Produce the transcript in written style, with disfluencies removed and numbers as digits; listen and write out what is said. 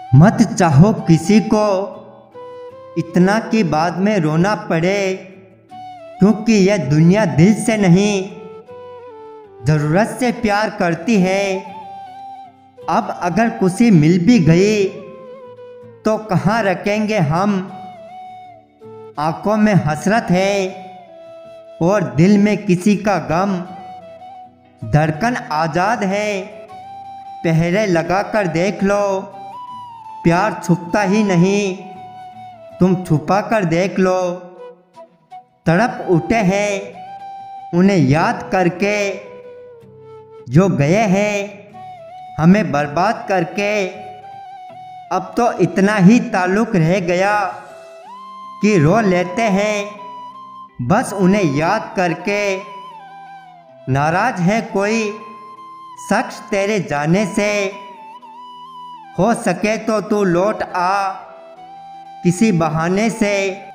मत चाहो किसी को इतना कि बाद में रोना पड़े, क्योंकि यह दुनिया दिल से नहीं ज़रूरत से प्यार करती है। अब अगर खुशी मिल भी गई तो कहाँ रखेंगे हम। आंखों में हसरत है और दिल में किसी का गम। धड़कन आज़ाद है, पहरे लगा कर देख लो। प्यार छुपता ही नहीं, तुम छुपा कर देख लो। तड़प उठे हैं उन्हें याद करके, जो गए हैं हमें बर्बाद करके। अब तो इतना ही ताल्लुक़ रह गया कि रो लेते हैं बस उन्हें याद करके। नाराज़ है कोई शख्स तेरे जाने से, हो सके तो तू लौट आ किसी बहाने से।